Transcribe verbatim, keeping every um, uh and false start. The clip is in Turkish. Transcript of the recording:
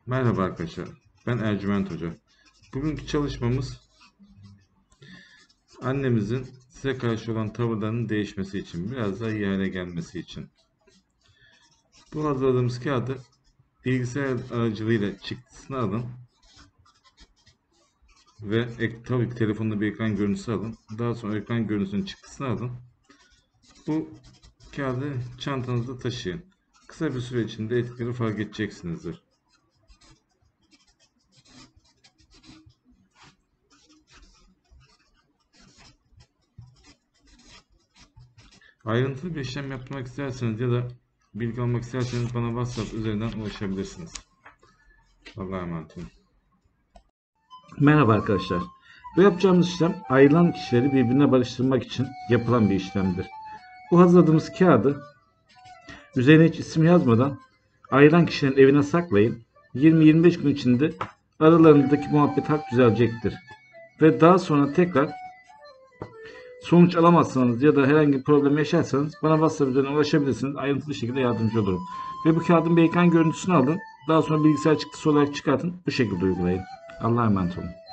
Merhaba arkadaşlar, ben Ercüment Hoca. Bugünkü çalışmamız annemizin size karşı olan tavırlarının değişmesi için, biraz daha iyi hale gelmesi için. Bu hazırladığımız kağıdı bilgisayar aracılığıyla çıktısını alın ve ek, tabii ki telefonda bir ekran görüntüsü alın. Daha sonra ekran görüntüsünün çıktısını alın. Bu kağıdı çantanızda taşıyın. Kısa bir süre içinde etkileri fark edeceksinizdir. Ayrıntılı bir işlem yapmak isterseniz ya da bilgi almak isterseniz bana WhatsApp üzerinden ulaşabilirsiniz. Allah'a emanet olun. Merhaba arkadaşlar. Bu yapacağımız işlem ayrılan kişileri birbirine barıştırmak için yapılan bir işlemdir. Bu hazırladığımız kağıdı üzerine hiç isim yazmadan ayrılan kişilerin evine saklayın. yirmi yirmi beş gün içinde aralarındaki muhabbet hak düzelecektir. Ve daha sonra tekrar sonuç alamazsanız ya da herhangi bir problem yaşarsanız bana WhatsApp üzerinden ulaşabilirsiniz. Ayrıntılı şekilde yardımcı olurum. Ve bu kağıdın bir ekran görüntüsünü alın. Daha sonra bilgisayar çıktısı olarak çıkartın. Bu şekilde uygulayın. Allah'a emanet olun.